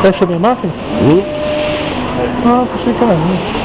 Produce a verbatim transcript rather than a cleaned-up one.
Quer saber máquina? Hum? Ah, pensei que era minha.